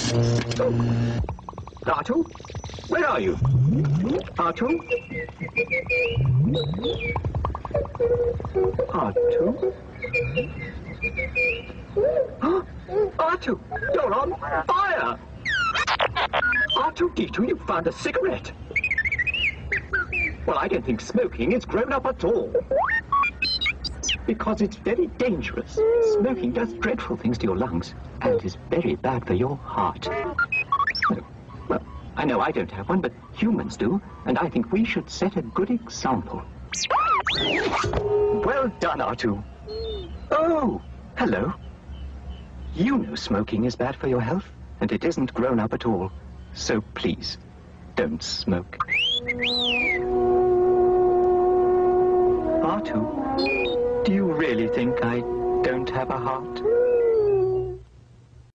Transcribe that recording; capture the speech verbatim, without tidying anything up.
Oh. R two? Where are you? R two? R two? Huh? R two, you're on fire! R two D two, you found a cigarette. Well, I don't think smoking is grown up at all. Because it's very dangerous. Smoking does dreadful things to your lungs and is very bad for your heart. Oh, well, I know I don't have one, but humans do, and I think we should set a good example. Well done, R two. Oh, hello. You know smoking is bad for your health, and it isn't grown up at all. So please, don't smoke. R two, do you really think I don't have a heart?